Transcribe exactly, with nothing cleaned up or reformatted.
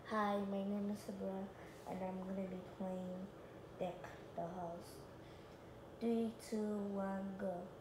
Hi, my name is Sawburah, and I'm gonna be playing Deck the House. Three, two, one, go.